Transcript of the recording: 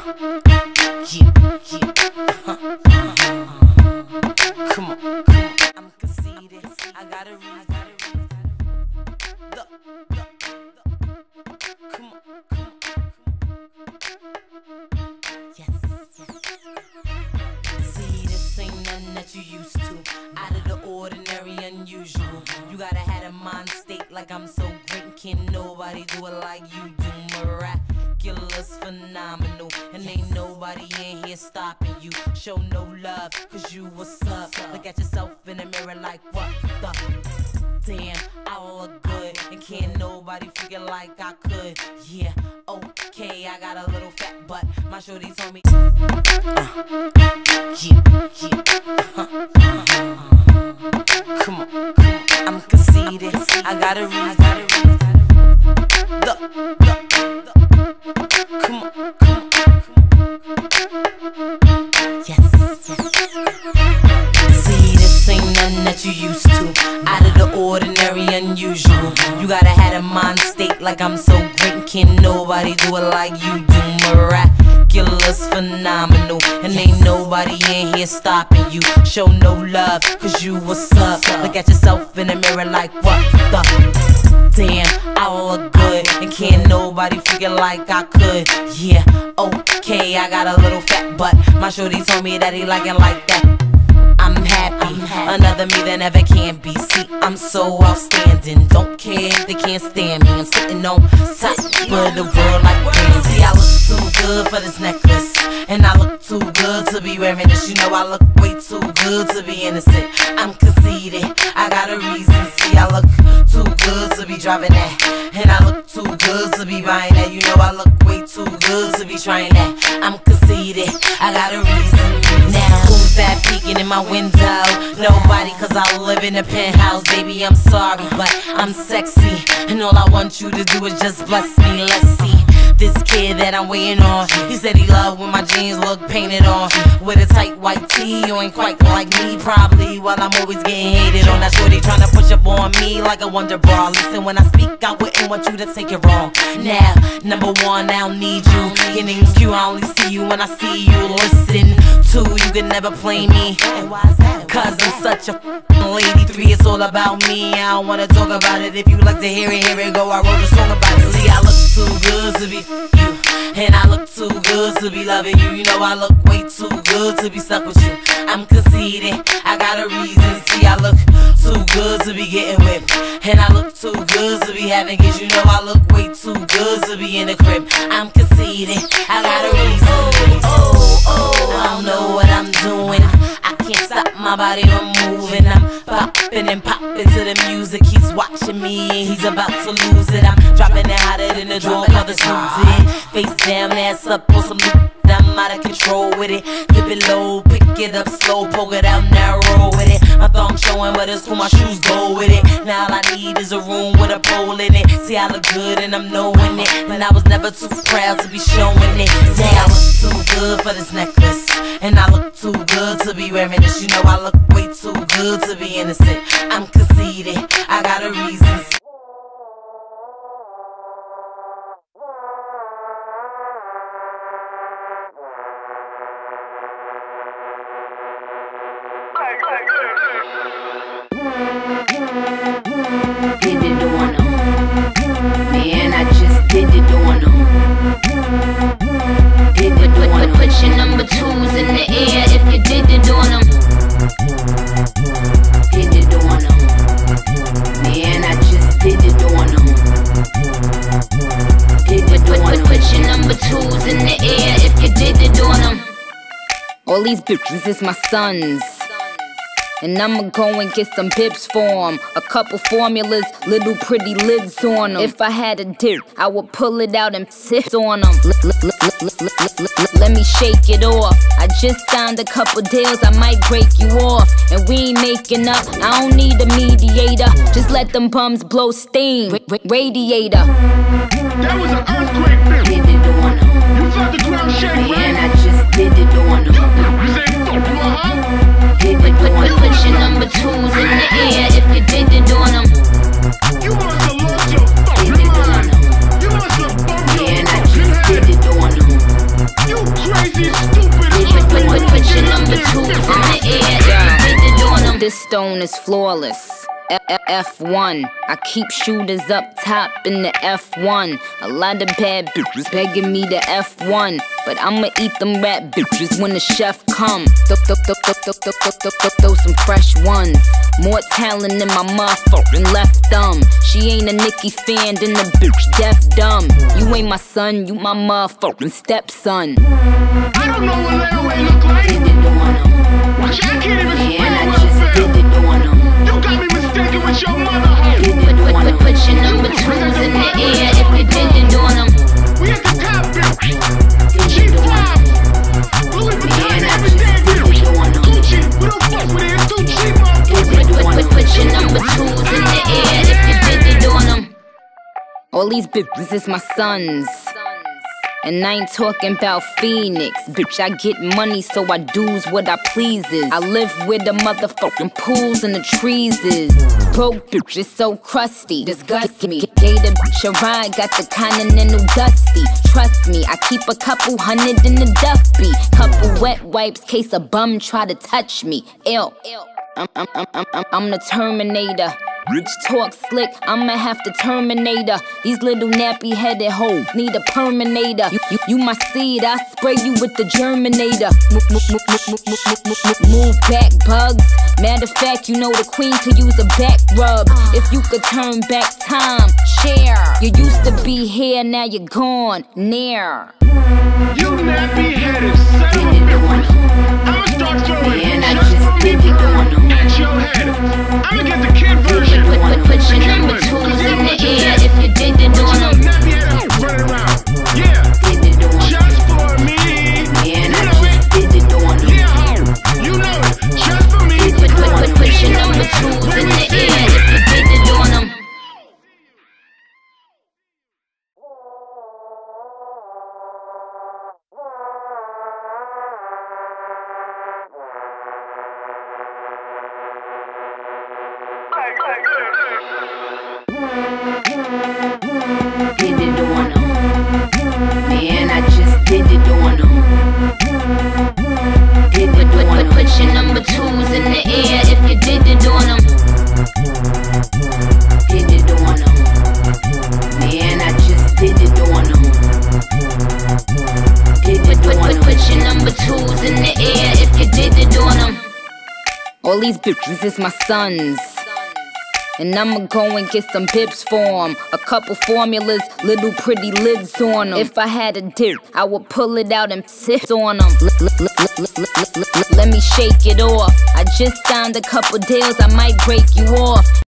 Come on, I'm conceited. I got a reason. Come on. Yes. See, this ain't nothing that you used to. Out of the ordinary, unusual. You gotta have a mind state like I'm so great. Can't nobody do it like you do. Miraculous, phenomenal. And ain't nobody in here stopping you. Show no love, cause you what's up. Look at yourself in the mirror like what the damn, I look good. And can't nobody figure like I could. Yeah, okay, I got a little fat butt. My shorty told me come on, I'm conceited. I got a reason. Come on. Yes. See, this ain't nothing that you used to. Out of the ordinary, unusual. You gotta have a mind state like I'm so great. Can't nobody do it like you do. Miraculous, phenomenal. And ain't nobody in here stopping you. Show no love, cause you what's up. Look at yourself in the mirror like what the damn, I look good. And can't nobody figure like I could. Yeah, okay, I got a little fat butt. My shorty told me that he like it like that. I'm happy, another me that never can be. See, I'm so outstanding. Don't care if they can't stand me. I'm sitting on top of the world like crazy. See, I look too good for this necklace. And I look too good to be wearing this. You know I look way too good to be innocent. I'm conceited, I got a reason. See, I look too good to be driving that. And I look too good to be buying that. You know I look way too good to be trying that. I'm conceited, I got a reason. Now who's that peeking in my window? Nobody, cause I live in a penthouse. Baby, I'm sorry, but I'm sexy. And all I want you to do is just bless me. Let's see this kid that I'm waiting on. He said he loved when my jeans look painted on. With a tight white tee, you ain't quite like me. Probably while I'm always getting hated on. That shorty tryna push up on me like a wonder bra. Listen, when I speak, I wouldn't want you to take it wrong. Now, number one, I don't need you. Your name's Q, I only see you when I see you. Listen, two, you can never play me. And why is that? Cause I'm such a lady. Three, it's all about me. I don't wanna talk about it. If you like to hear it go. I wrote a song about it. See, I look too good to be you. And I look too good to be loving you. You know I look way too good to be stuck with you. I'm conceited, I got a reason. See, I look too good to be getting whipped. And I look too good to be having kids. You know I look way too good to be in the crib. I'm conceited, I got a reason. I don't know what I'm doing. I can't stop my body from moving. I'm popping and popping to the music. He's watching me and he's about to lose it. I'm dropping it hotter than the drawer for the snooze. Face down, ass up on some I'm out of control with it. Dip it low, pick it up slow, poke it out narrow with it. My thong showing, but it's cool, my shoes go with it. Now all I need is a room with a pole in it. See, I look good and I'm knowing it. And I was never too proud to be showing it. See, I look too good for this necklace. And I look too good to be wearing this. You know I look way too good to be innocent. I'm conceited, I got a reason. Did it on them. Man, I just did it on them. Did it on them. Put your number twos in the air if you did it on them. Did it on them. Man, I just did it on them. Did it on them. Put your number twos in the air if you did it on them. All these bitches is my sons. And I'ma go and get some bips for 'em. A couple formulas, little pretty lids on them. If I had a dip, I would pull it out and sit on them. Let me shake it off. I just signed a couple deals, I might break you off. And we ain't making up, I don't need a mediator. Just let them bums blow steam, radiator. That was an earthquake, bitch. Did it on them. You felt the ground shake, Man, man. I just did it on them. You say you thought you were hot? Did it on them. Put your number twos in the air if you did it on them. You must have lost your fucking mind. You must have bumped your Man, I fucking just head. did it on them. You stone is flawless. F1, I keep shooters up top in the F1. A lot of bad bitches begging me to F1, but I'ma eat them rap bitches when the chef come. Throw some fresh ones. More talent than my motherfucking left thumb. She ain't a Nicki fan, then the bitch deaf dumb. You ain't my son, you my motherfucking stepson. I don't know what layaway look like. Did it on him. Watch, I can't even Man, spell I what just I did feel. it on him. You got me mistaken with your mother, hoe. Put your number twos in the air if you did it on them. We at the top, bitch. G5, Louis Vuitton, everything, bitch. Gucci, we don't fuck with it. It's too cheap, motherfucker. Put your number twos in the air if you did it on them. All these bitches is my sons. And I ain't talking about Phoenix. Bitch, I get money, so I do's what I pleases. I live where the motherfucking pools and the trees is. Broke bitch is so crusty, disgust me. Gave the bitch a ride, got the Continental Dusty. Trust me, I keep a couple hundred in the Duffy. Couple wet wipes, case a bum try to touch me. Ew. I'm the Terminator. Rich talk slick, I'ma have to terminate her. These little nappy-headed hoes need a Perminator. You my seed, I spray you with the Germinator. Move back, bugs. Matter of fact, you know the queen could use a back rub. If you could turn back time, share. You used to be here, now you're gone, near. You nappy-headed son of a bitch. I'ma start throwing just for me at your head. I'ma get the kid version. Put your number twos in the air if you did it on them. Nappy-headed running around. Yeah. Just for me. You know it. Yeah, ho. You know it. Just for me. Put your number twos in the air if you did it on them. Did it on them. Man, I just did it on them. Put your number twos in the air if you did it on them. Did it on them. Man, I just did it on them. Put your number twos in the air if you did it on them. All these bitches is my sons. And I'ma go and get some bibs for 'em. A couple formulas, little pretty lids on 'em. If I had a dip, I would pull it out and sit on 'em. Let me shake it off. I just signed a couple deals, I might break you off.